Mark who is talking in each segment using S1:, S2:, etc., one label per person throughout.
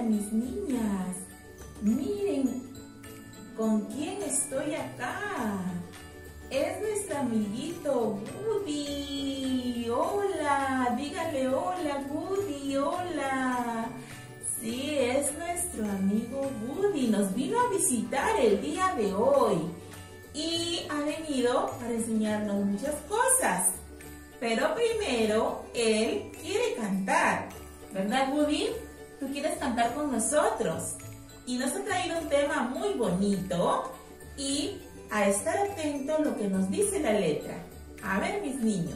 S1: mis niñas. Miren con quién estoy acá. Es nuestro amiguito Woody. Hola, dígale hola Woody, hola. Sí, es nuestro amigo Woody. Nos vino a visitar el día de hoy y ha venido para enseñarnos muchas cosas. Pero primero, él quiere cantar. ¿Verdad, Woody? Tú quieres cantar con nosotros. Y nos ha traído un tema muy bonito y a estar atento a lo que nos dice la letra. A ver, mis niños.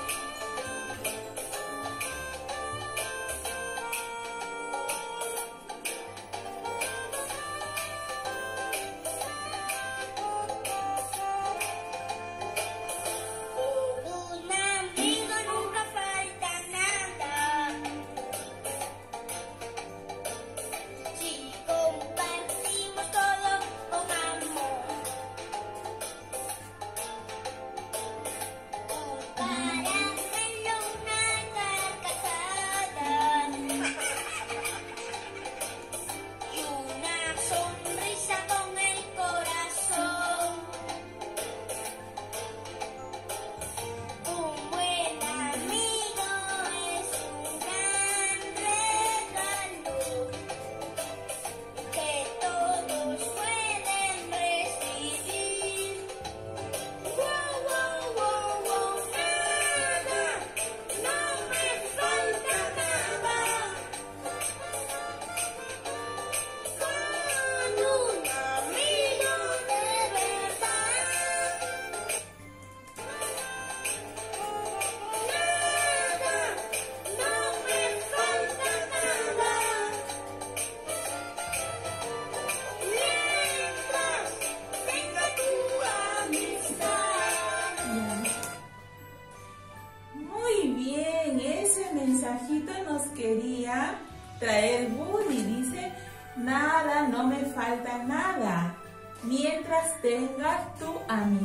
S1: Mensajito nos quería traer Woody. Dice, nada, no me falta nada, mientras tengas tu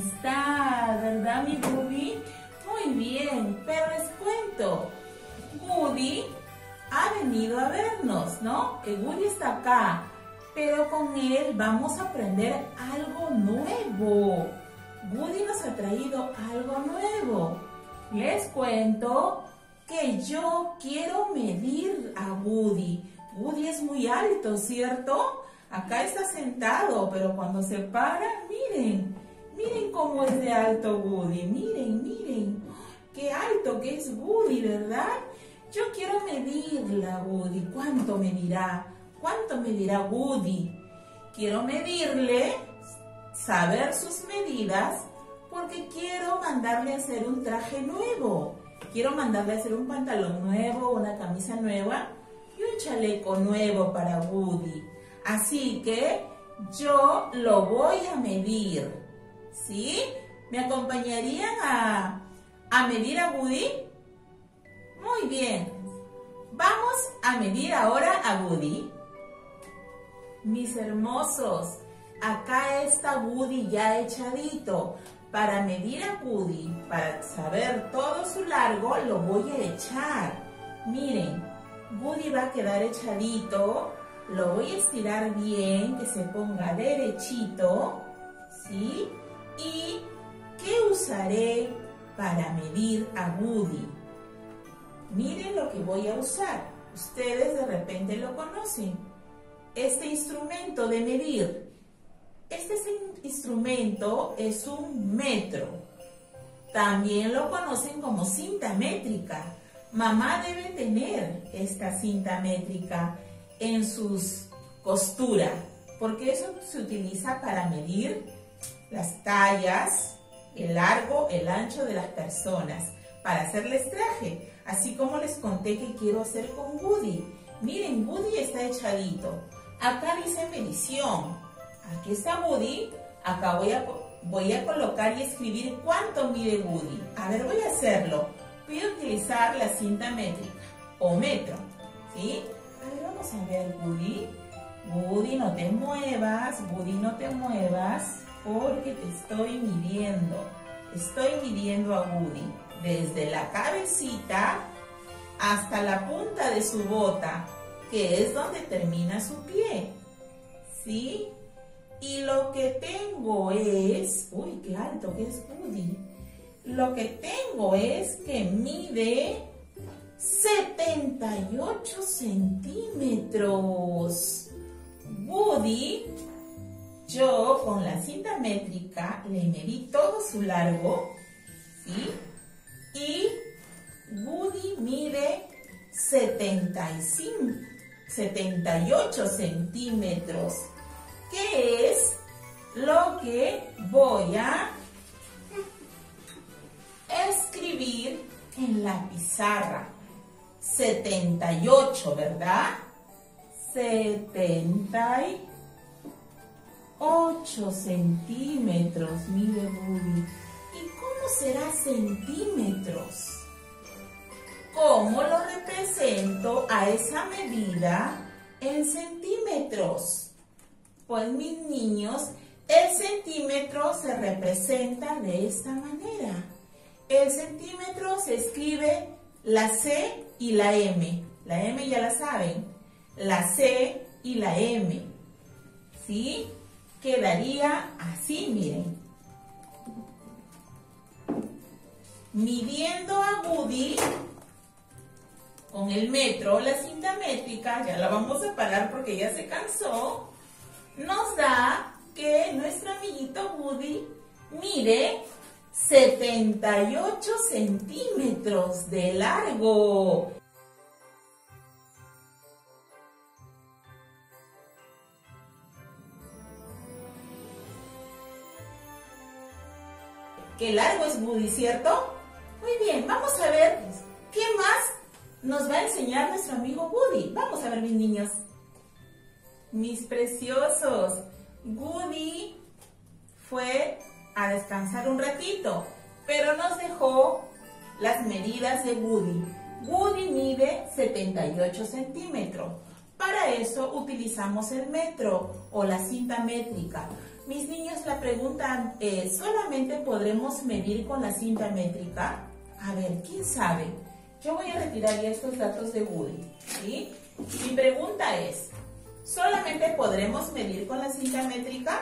S1: amistad, ¿verdad, mi Woody? Muy bien, pero les cuento, Woody ha venido a vernos, ¿no? Que Woody está acá, pero con él vamos a aprender algo nuevo. Woody nos ha traído algo nuevo. Les cuento que yo quiero medir a Woody. Woody es muy alto, ¿cierto? Acá está sentado, pero cuando se para, miren, miren cómo es de alto Woody, miren, miren, qué alto que es Woody, ¿verdad? Yo quiero medirla, Woody. ¿Cuánto medirá? ¿Cuánto medirá Woody? Quiero medirle, saber sus medidas, porque quiero mandarle a hacer un traje nuevo. Quiero mandarle a hacer un pantalón nuevo, una camisa nueva y un chaleco nuevo para Woody. Así que yo lo voy a medir, ¿sí? ¿Me acompañarían a medir a Woody? Muy bien. Vamos a medir ahora a Woody. Mis hermosos, acá está Woody ya echadito. Para medir a Woody, para saber todo su largo, lo voy a echar. Miren, Woody va a quedar echadito. Lo voy a estirar bien, que se ponga derechito, ¿sí? ¿Y qué usaré para medir a Woody? Miren lo que voy a usar. Ustedes de repente lo conocen. Este instrumento de medir. Este instrumento es un metro. También lo conocen como cinta métrica. Mamá debe tener esta cinta métrica en sus costuras, porque eso se utiliza para medir las tallas, el largo, el ancho de las personas, para hacerles traje. Así como les conté que quiero hacer con Woody. Miren, Woody está echadito. Acá dice medición. Aquí está Woody, acá voy a colocar y escribir cuánto mide Woody. A ver, voy a hacerlo. Voy a utilizar la cinta métrica o metro, ¿sí? A ver, vamos a ver, Woody. Woody, no te muevas, Woody, no te muevas, porque te estoy midiendo. Estoy midiendo a Woody desde la cabecita hasta la punta de su bota. que es donde termina su pie, ¿sí? Y lo que tengo es, uy, qué alto que es Woody. Lo que tengo es que mide 78 centímetros. Woody, yo con la cinta métrica le medí todo su largo, ¿sí? Y Woody mide 78 centímetros, que es lo que voy a escribir en la pizarra. 78, ¿verdad? 78 centímetros, mire Woody. ¿Y cómo será centímetros? ¿Cómo lo represento a esa medida en centímetros? Pues mis niños, el centímetro se representa de esta manera. El centímetro se escribe la C y la M. La M ya la saben. La C y la M. ¿Sí? Quedaría así, miren. Midiendo a Woody con el metro, la cinta métrica, ya la vamos a parar porque ya se cansó, nos da que nuestro amiguito Woody mide 78 centímetros de largo. Qué largo es Woody, ¿cierto? Muy bien, vamos a ver qué más nos va a enseñar nuestro amigo Woody. Vamos a ver, mis niños. Mis preciosos, Woody fue a descansar un ratito, pero nos dejó las medidas de Woody. Woody mide 78 centímetros. Para eso utilizamos el metro o la cinta métrica. Mis niños, la pregunta es, ¿solamente podremos medir con la cinta métrica? A ver, ¿quién sabe? Yo voy a retirar ya estos datos de Woody, ¿sí? Mi pregunta es, ¿solamente podremos medir con la cinta métrica?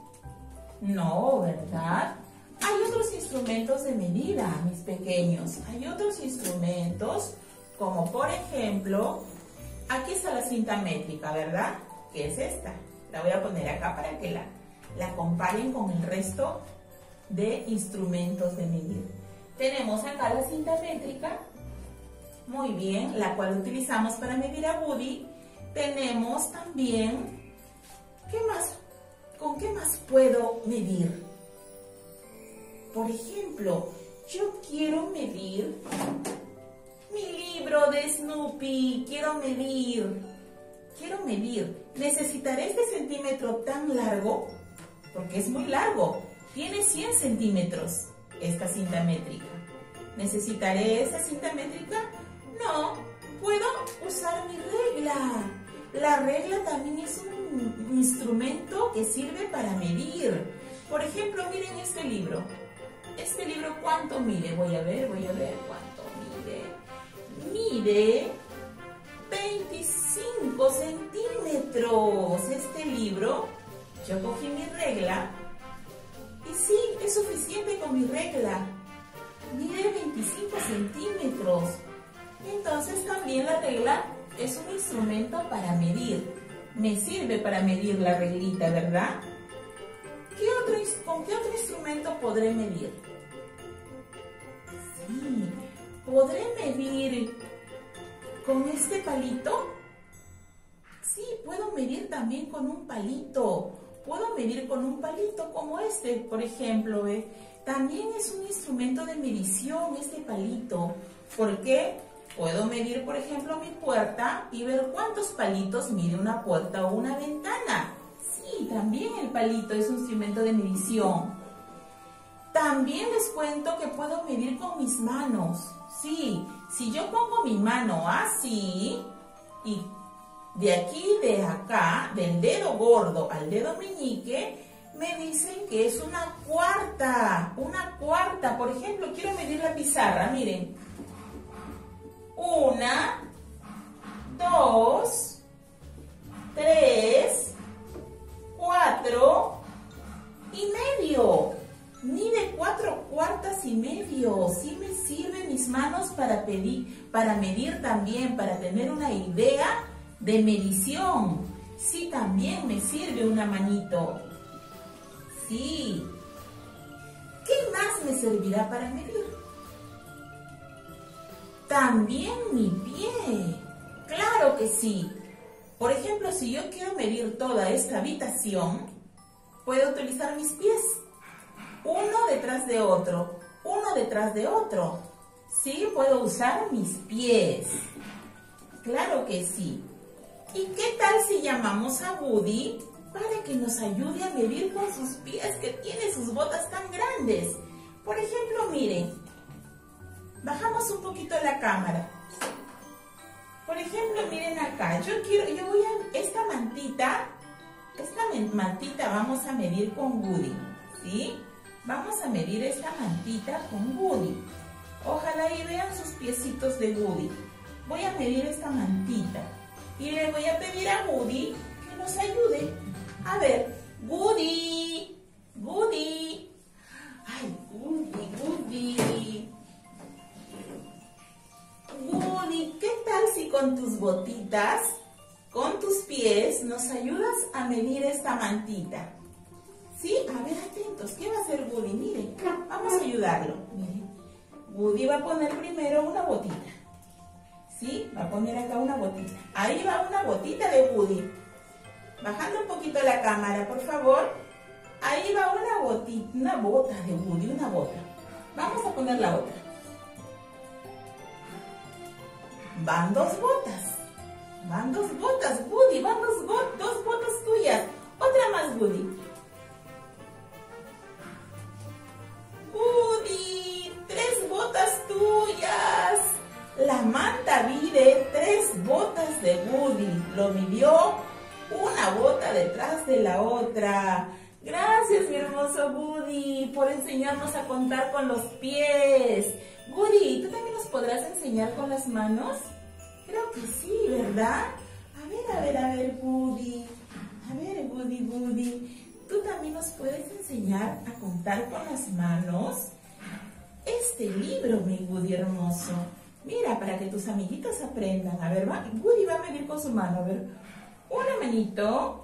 S1: No, ¿verdad? Hay otros instrumentos de medida, mis pequeños. Hay otros instrumentos, como por ejemplo, aquí está la cinta métrica, ¿verdad? ¿Qué es esta? La voy a poner acá para que la comparen con el resto de instrumentos de medir. Tenemos acá la cinta métrica, muy bien, la cual utilizamos para medir a Woody. Tenemos también, ¿qué más? ¿Con qué más puedo medir? Por ejemplo, yo quiero medir mi libro de Snoopy, quiero medir. ¿Necesitaré este centímetro tan largo? Porque es muy largo, tiene 100 centímetros esta cinta métrica. ¿Necesitaré esa cinta métrica? No, puedo usar mi regla. La regla también es un instrumento que sirve para medir. Por ejemplo, miren este libro. Este libro, ¿cuánto mide? Voy a ver cuánto mide. Mide 25 centímetros. Este libro, yo cogí mi regla y sí, es suficiente con mi regla. Mide 25 centímetros. Entonces también la regla es un instrumento para medir. Me sirve para medir la reglita, ¿verdad? ¿Con qué otro instrumento podré medir? Sí, ¿podré medir con este palito? Sí, puedo medir también con un palito. Puedo medir con un palito como este, por ejemplo, ¿ve? También es un instrumento de medición este palito. ¿Por qué? Puedo medir, por ejemplo, mi puerta y ver cuántos palitos mide una puerta o una ventana. Sí, también el palito es un instrumento de medición. También les cuento que puedo medir con mis manos. Sí, si yo pongo mi mano así y de aquí, de acá, del dedo gordo al dedo meñique, me dicen que es una cuarta. Una cuarta. Por ejemplo, quiero medir la pizarra, miren. 1, 2, 3, 4 y medio. Mide 4/4 y medio. Sí me sirven mis manos para medir también, para tener una idea de medición. Sí, también me sirve una manito. Sí. ¿Qué más me servirá para medir? También mi pie. Claro que sí. Por ejemplo, si yo quiero medir toda esta habitación, puedo utilizar mis pies. Uno detrás de otro, uno detrás de otro. Sí, puedo usar mis pies. Claro que sí. ¿Y qué tal si llamamos a Woody para que nos ayude a medir con sus pies, que tiene sus botas tan grandes? Por ejemplo, miren, bajamos un poquito la cámara. Por ejemplo, miren acá, esta mantita vamos a medir con Woody, ¿sí? Vamos a medir esta mantita con Woody. Ojalá y vean sus piecitos de Woody. Voy a medir esta mantita y le voy a pedir a Woody que nos ayude. A ver, Woody, Woody. Ay, Woody, Woody. Woody, ¿qué tal si con tus botitas, con tus pies, nos ayudas a medir esta mantita? ¿Sí? A ver, atentos. ¿Qué va a hacer Woody? Miren, vamos a ayudarlo. Miren, Woody va a poner primero una botita. ¿Sí? Va a poner acá una botita. Ahí va una botita de Woody. Bajando un poquito la cámara, por favor. Ahí va una botita, una bota de Woody, una bota. Vamos a poner la otra. Van dos botas. Van dos botas, Woody. Van dos botas tuyas. Otra más, Woody. Woody, 3 botas tuyas. La manta mide 3 botas de Woody. Lo midió una bota detrás de la otra. Gracias, mi hermoso Woody, por enseñarnos a contar con los pies. Woody, ¿tú también nos podrás enseñar con las manos? Creo que sí, ¿verdad? A ver, Woody. A ver, Woody. ¿Tú también nos puedes enseñar a contar con las manos? Este libro, mi Woody hermoso. Mira, para que tus amiguitos aprendan. A ver, Woody va a medir con su mano. A ver, una manito,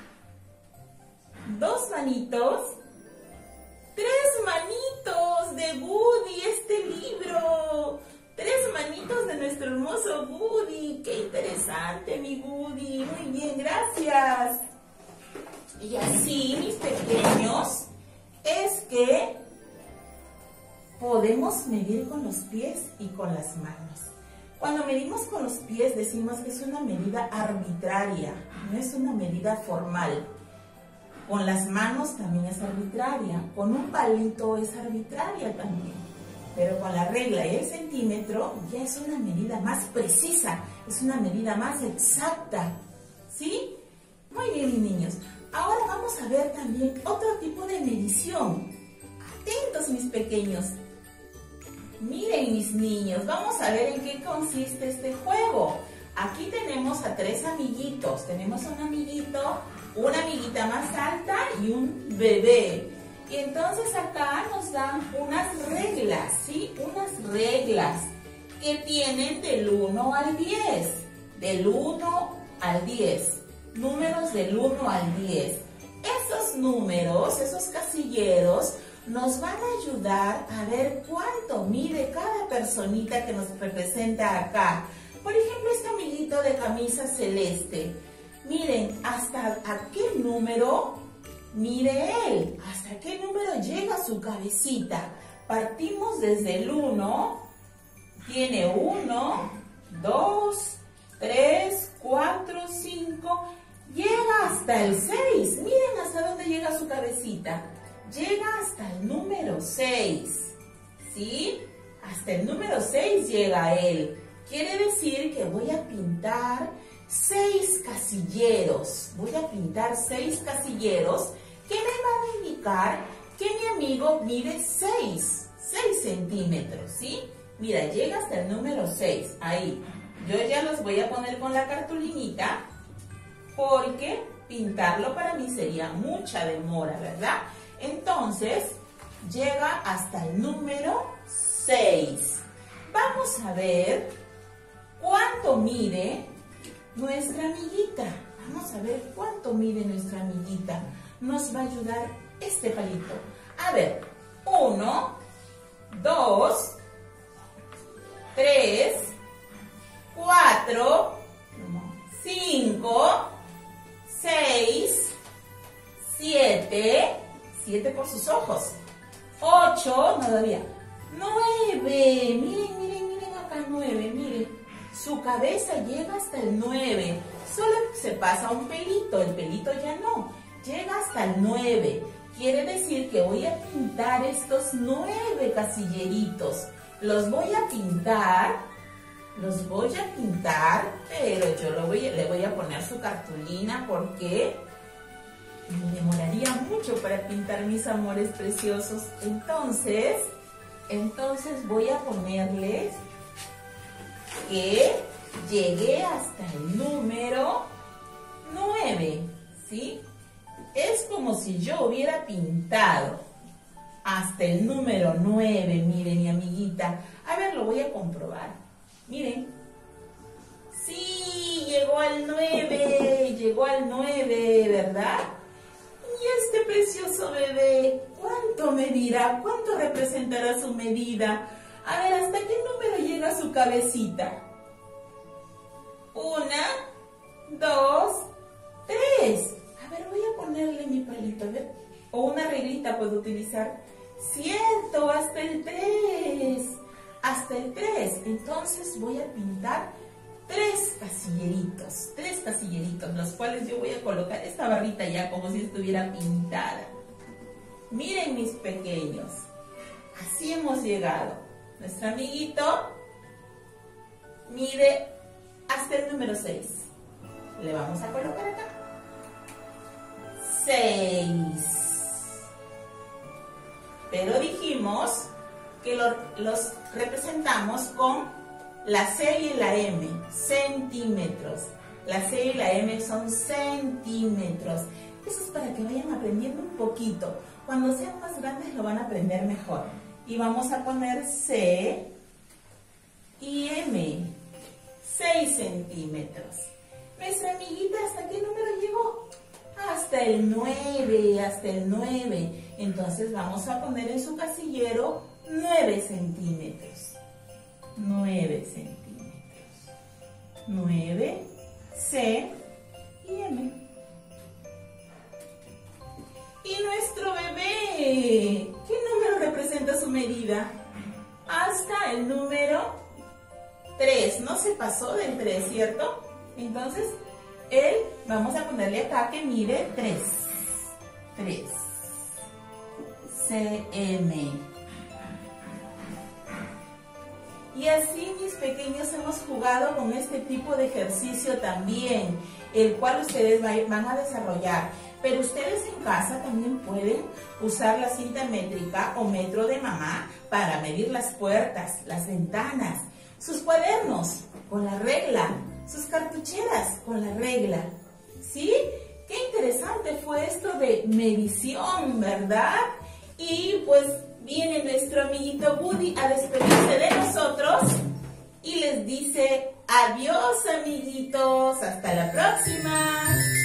S1: 2 manitos, 3 manitos de Woody, este libro. 3 manitos de nuestro hermoso Woody. ¡Qué interesante, mi Woody! Muy bien, gracias. Y así, mis pequeños, es que podemos medir con los pies y con las manos. Cuando medimos con los pies decimos que es una medida arbitraria, no es una medida formal. Con las manos también es arbitraria, con un palito es arbitraria también. Pero con la regla y el centímetro ya es una medida más precisa, es una medida más exacta. ¿Sí? Muy bien, mis niños. Ahora vamos a ver también otro tipo de medición. Atentos, mis pequeños. Miren, mis niños, vamos a ver en qué consiste este juego. Aquí tenemos a 3 amiguitos. Tenemos un amiguito, una amiguita más alta y un bebé. Y entonces acá nos dan unas reglas, ¿sí? Unas reglas que tienen del 1 al 10. Del 1 al 10. Números del 1 al 10. Esos números, esos casilleros, nos van a ayudar a ver cuánto mide cada personita que nos representa acá. Por ejemplo, este amiguito de camisa celeste. Miren, ¿hasta a qué número mide él? ¿Hasta qué número llega su cabecita? Partimos desde el 1. Tiene 1, 2, 3, 4, 5. Llega hasta el 6. Miren hasta dónde llega su cabecita. Llega hasta el número 6. ¿Sí? Hasta el número 6 llega él. Quiere decir que voy a pintar 6 casilleros. Voy a pintar 6 casilleros que me van a indicar que mi amigo mide 6 centímetros, ¿sí? Mira, llega hasta el número 6, ahí. Yo ya los voy a poner con la cartulinita porque pintarlo para mí sería mucha demora, ¿verdad? Entonces, llega hasta el número 6. Vamos a ver cuánto mide nuestra amiguita. Vamos a ver cuánto mide nuestra amiguita. Nos va a ayudar este palito. A ver, 1, 2, 3, 4, 5, 6, 7, 7 por sus ojos, 8, no todavía, 9, miren acá 9, miren, su cabeza llega hasta el 9, solo se pasa un pelito, el pelito ya no, llega hasta el 9, quiere decir que voy a pintar estos 9 casilleritos, los voy a pintar, pero yo le voy a poner su cartulina porque me demoraría mucho para pintar mis amores preciosos. Entonces voy a ponerles que llegué hasta el número 9, ¿sí? Es como si yo hubiera pintado hasta el número 9, miren, mi amiguita. A ver, lo voy a comprobar. Miren. Sí, llegó al 9, ¿verdad? Y este precioso bebé, ¿cuánto medirá? ¿Cuánto representará su medida? A ver, ¿hasta qué número llega su cabecita? 1, 2, 3. A ver, voy a ponerle mi palito, a ver. O una reglita puedo utilizar. Cierto, hasta el 3. Hasta el 3. Entonces voy a pintar 3 casilleritos, los cuales yo voy a colocar esta barrita ya como si estuviera pintada. Miren, mis pequeños, así hemos llegado. Nuestro amiguito mide hasta el número 6. Le vamos a colocar acá 6. Pero dijimos que los representamos con la C y la M, centímetros. La C y la M son centímetros. Eso es para que vayan aprendiendo un poquito. Cuando sean más grandes lo van a aprender mejor. Y vamos a poner C y M, 6 centímetros. Nuestra amiguita, ¿hasta qué número llegó? Hasta el 9, Entonces vamos a poner en su casillero 9 centímetros. 9 centímetros. 9, C y M. Y nuestro bebé, ¿qué número representa su medida? Hasta el número 3. No se pasó del 3, ¿cierto? Entonces, él, vamos a ponerle acá que mide 3. 3. CM. Y así, mis pequeños, hemos jugado con este tipo de ejercicio también, el cual ustedes van a desarrollar. Pero ustedes en casa también pueden usar la cinta métrica o metro de mamá para medir las puertas, las ventanas, sus cuadernos con la regla, sus cartucheras con la regla. ¿Sí? Qué interesante fue esto de medición, ¿verdad? Y pues viene nuestro amiguito Woody a despedirse de nosotros y les dice adiós, amiguitos, hasta la próxima.